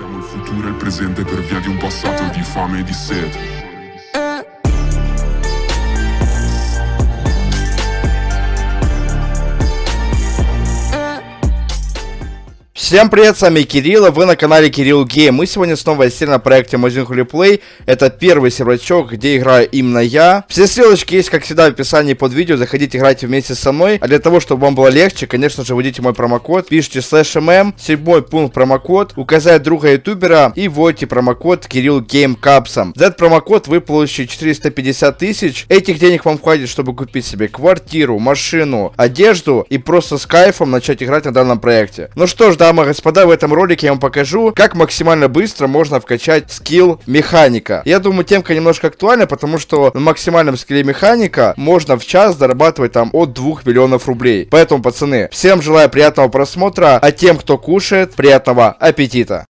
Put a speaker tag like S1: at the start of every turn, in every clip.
S1: Siamo il futuro e il presente per via di un passato di fame e di sete.
S2: Всем привет, с вами Кирилл, вы на канале Кирилл Гейм. Мы сегодня снова сидим на проекте Amazing Holy Play. Это первый сервачок, где играю именно я. Все ссылочки есть, как всегда, в описании под видео. Заходите, играйте вместе со мной. А для того, чтобы вам было легче, конечно же, вводите мой промокод. Пишите /mm, 7-й пункт промокод, указать друга ютубера и вводите промокод Кирилл Гейм капсом. За этот промокод вы получите 450 тысяч. Этих денег вам хватит, чтобы купить себе квартиру, машину, одежду и просто с кайфом начать играть на данном проекте. Ну что ж, дамы и господа, в этом ролике я вам покажу, как максимально быстро можно вкачать скилл механика. Я думаю, темка немножко актуальна, потому что на максимальном скилле механика можно в час зарабатывать там от 2 миллионов рублей. Поэтому, пацаны, всем желаю приятного просмотра, а тем, кто кушает, приятного аппетита.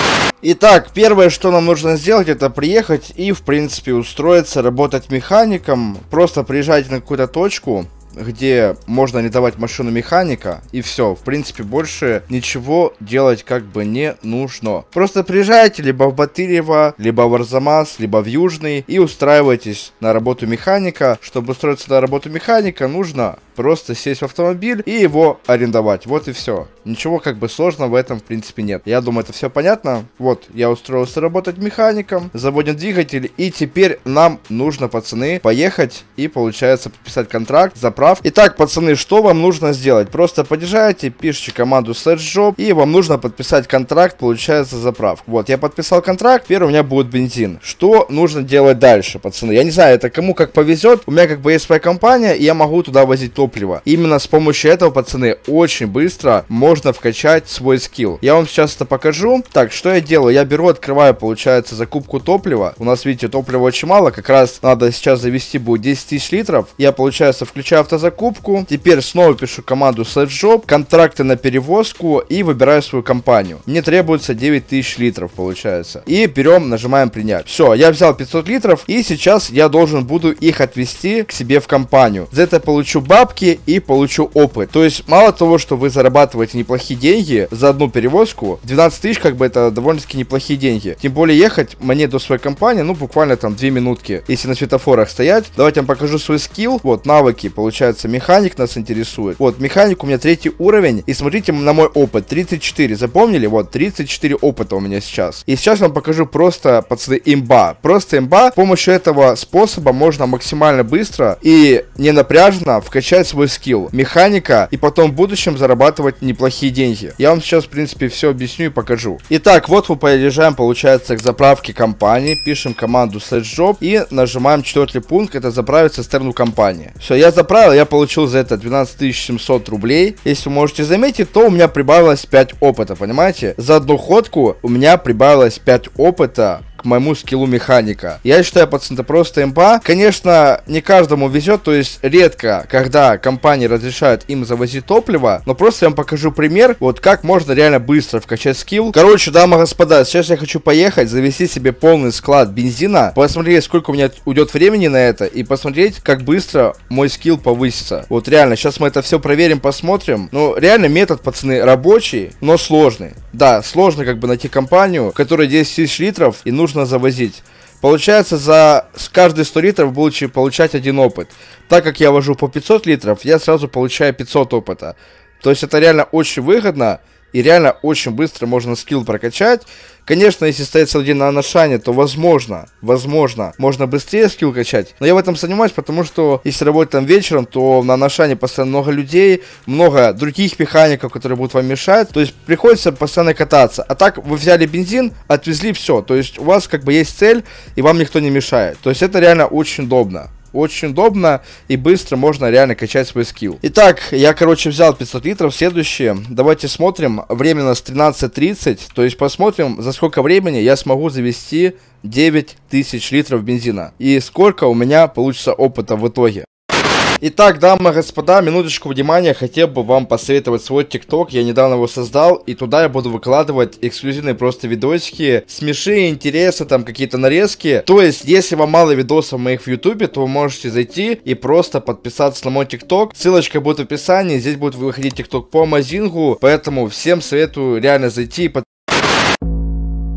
S2: Итак, первое, что нам нужно сделать, это приехать и, в принципе, устроиться, работать механиком. Просто приезжайте на какую-то точку, где можно арендовать машину механика, и все. В принципе, больше ничего делать как бы не нужно. Просто приезжайте либо в Батырево, либо в Арзамас, либо в Южный и устраивайтесь на работу механика. Чтобы устроиться на работу механика, нужно просто сесть в автомобиль и его арендовать. Вот и все. Ничего как бы сложного в этом в принципе нет. Я думаю, это все понятно. Вот, я устроился работать механиком, заводим двигатель, и теперь нам нужно, пацаны, поехать и, получается, подписать контракт, заправку. Итак, пацаны, что вам нужно сделать? Просто подъезжаете, пишите команду /job, и вам нужно подписать контракт, получается, заправку. Вот, я подписал контракт, теперь у меня будет бензин. Что нужно делать дальше, пацаны? Я не знаю, это кому как повезет. У меня как бы есть своя компания, и я могу туда возить топливо. Именно с помощью этого, пацаны, очень быстро можно вкачать свой скилл. Я вам сейчас это покажу. Так, что я делаю? Я беру, открываю, получается, закупку топлива. У нас, видите, топлива очень мало, как раз надо сейчас завести будет 10 тысяч литров. Я, получается, включаю автозакупку. Теперь снова пишу команду /job, контракты на перевозку и выбираю свою компанию. Мне требуется 9 тысяч литров, получается. И берем, нажимаем принять. Все, я взял 500 литров, и сейчас я должен буду их отвезти к себе в компанию. За это получу бабки и получу опыт. То есть, мало того, что вы зарабатываете неплохие деньги за одну перевозку, 12 тысяч, как бы, это довольно-таки неплохие деньги. Тем более, ехать мне до своей компании, ну, буквально там 2 минутки, если на светофорах стоять. Давайте я вам покажу свой скилл. Вот, навыки, получается, механик нас интересует. Вот, механик у меня 3 уровень, и смотрите на мой опыт, 34, запомнили? Вот, 34 опыта у меня сейчас. И сейчас я вам покажу просто, пацаны, имба. Просто имба. С помощью этого способа можно максимально быстро и не напряженно вкачать свой скилл механика и потом в будущем зарабатывать неплохие деньги. Я вам сейчас, в принципе, все объясню и покажу. Итак, вот мы подъезжаем, получается, к заправке компании, пишем команду /job и нажимаем 4-й пункт, это заправить цистерну компании. Все, я заправил, я получил за это 12 700 рублей. Если вы можете заметить, то у меня прибавилось 5 опыта, понимаете? За одну ходку у меня прибавилось 5 опыта к моему скиллу механика. Я считаю, пацаны, это просто имба. Конечно, не каждому везет, то есть редко, когда компании разрешают им завозить топливо, но просто я вам покажу пример, вот как можно реально быстро вкачать скилл. Короче, дамы и господа, сейчас я хочу поехать, завести себе полный склад бензина, посмотреть, сколько у меня уйдет времени на это, и посмотреть, как быстро мой скилл повысится. Вот реально, сейчас мы это все проверим, посмотрим. Ну, реально метод, пацаны, рабочий, но сложный. Да, сложно как бы найти компанию, которая 10 тысяч литров и нужно завозить. Получается, за каждые 100 литров будете получать 1 опыт. Так как я вожу по 500 литров, я сразу получаю 500 опыта. То есть это реально очень выгодно. И реально очень быстро можно скилл прокачать. Конечно, если стоять целый день на Анашане, то возможно, можно быстрее скилл качать. Но я в этом занимаюсь, потому что если работать там вечером, то на Анашане постоянно много людей, много других механиков, которые будут вам мешать. То есть приходится постоянно кататься. А так вы взяли бензин, отвезли, все. То есть у вас как бы есть цель, и вам никто не мешает. То есть это реально очень удобно. Очень удобно и быстро можно реально качать свой скилл. Итак, я, короче, взял 500 литров. Следующее. Давайте смотрим. Время у нас 13:30. То есть посмотрим, за сколько времени я смогу завести 9 тысяч литров бензина. И сколько у меня получится опыта в итоге. Итак, дамы и господа, минуточку внимания, хотел бы вам посоветовать свой ТикТок, я недавно его создал, и туда я буду выкладывать эксклюзивные просто видосики, смешные, интересы, там какие-то нарезки. То есть, если вам мало видосов моих в Ютубе, то вы можете зайти и просто подписаться на мой ТикТок. Ссылочка будет в описании, здесь будет выходить ТикТок по Амазингу, поэтому всем советую реально зайти и подписаться.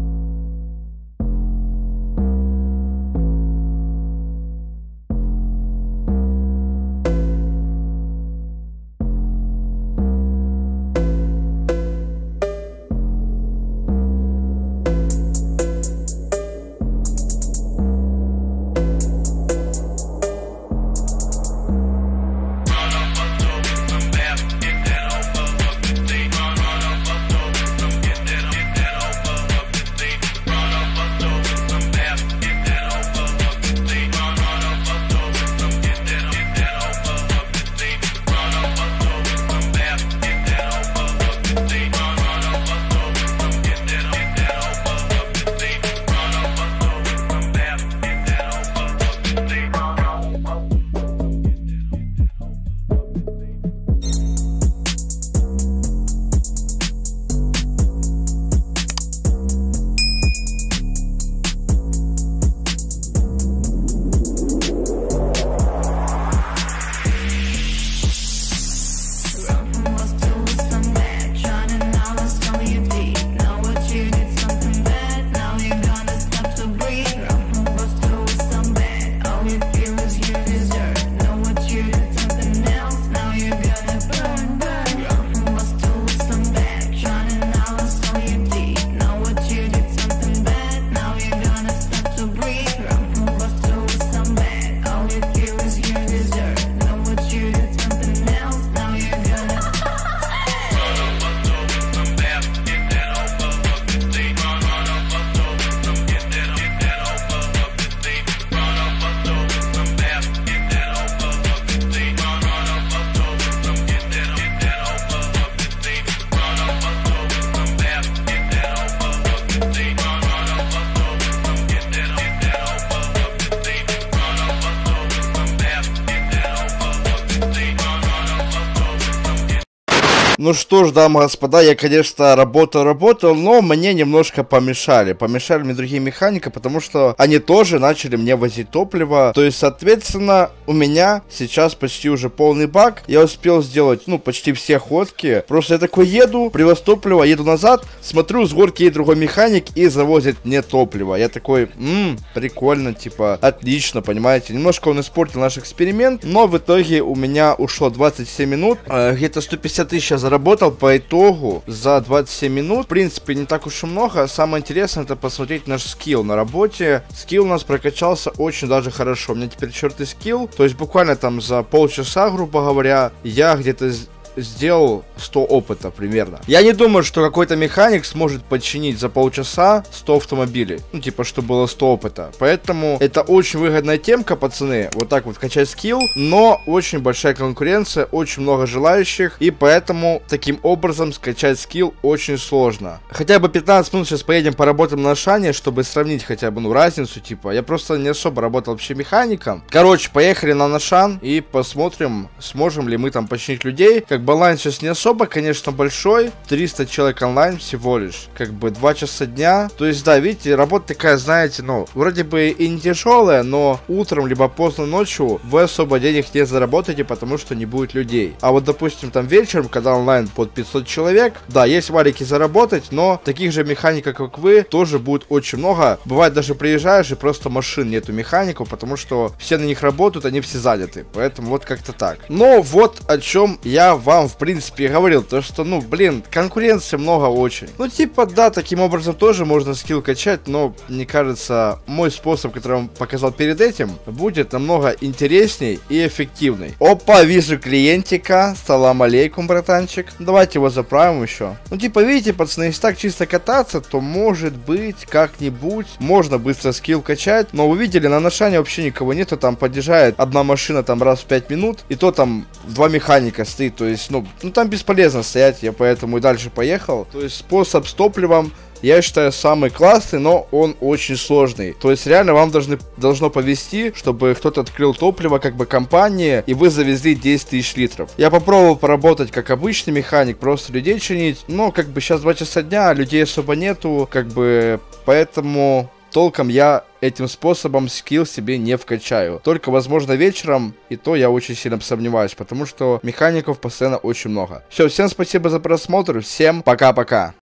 S2: Ну что ж, дамы и господа, я, конечно, работал, но мне немножко помешали. Помешали мне другие механики, потому что они тоже начали мне возить топливо. То есть, соответственно, у меня сейчас почти уже полный бак. Я успел сделать, ну, почти все ходки. Просто я такой еду, привез топливо, еду назад, смотрю, с горки едет другой механик и завозит мне топливо. Я такой, прикольно, типа, отлично, понимаете. Немножко он испортил наш эксперимент, но в итоге у меня ушло 27 минут. Где-то 150 тысяч я заработал по итогу за 27 минут. В принципе, не так уж и много. Самое интересное, это посмотреть наш скилл на работе. Скилл у нас прокачался очень даже хорошо. У меня теперь 4-й скилл. То есть буквально там за полчаса, грубо говоря, я где-то сделал 100 опыта примерно. Я не думаю, что какой-то механик сможет подчинить за полчаса 100 автомобилей. Ну, типа, что было 100 опыта. Поэтому это очень выгодная темка, пацаны. Вот так вот качать скилл. Но очень большая конкуренция, очень много желающих. И поэтому таким образом скачать скилл очень сложно. Хотя бы 15 минут сейчас поедем поработаем на Ашане, чтобы сравнить хотя бы, ну, разницу, типа. Я просто не особо работал вообще механиком. Короче, поехали на Ашан и посмотрим, сможем ли мы там починить людей. Как бы онлайн сейчас не особо, конечно, большой. 300 человек онлайн всего лишь. Как бы 2 часа дня. То есть, да, видите, работа такая, знаете, ну, вроде бы и не тяжелая, но утром, либо поздно ночью вы особо денег не заработаете, потому что не будет людей. А вот, допустим, там вечером, когда онлайн под 500 человек, да, есть валики заработать, но таких же механиков, как вы, тоже будет очень много. Бывает, даже приезжаешь и просто машин нету механиков, потому что все на них работают, они все заняты. Поэтому вот как-то так. Но вот о чем я вам в принципе говорил, то что, ну, блин, конкуренции много очень. Ну, типа, да, таким образом тоже можно скилл качать, но, мне кажется, мой способ, который я вам показал перед этим, будет намного интересней и эффективный. Опа, вижу клиентика. Салам алейкум, братанчик. Давайте его заправим еще. Ну, типа, видите, пацаны, если так чисто кататься, то, может быть, как-нибудь можно быстро скилл качать. Но вы видели, на Ашане вообще никого нету, там подъезжает одна машина там раз в 5 минут, и то там 2 механика стоит, то есть, ну там бесполезно стоять, я поэтому и дальше поехал. То есть способ с топливом, я считаю, самый классный, но он очень сложный. То есть реально вам должно повезти, чтобы кто-то открыл топливо, как бы компания, и вы завезли 10 тысяч литров. Я попробовал поработать как обычный механик, просто людей чинить, но как бы сейчас 2 часа дня, людей особо нету, как бы, поэтому толком я этим способом скилл себе не вкачаю. Только, возможно, вечером, и то я очень сильно сомневаюсь, потому что механиков постоянно очень много. Все, всем спасибо за просмотр, всем пока-пока.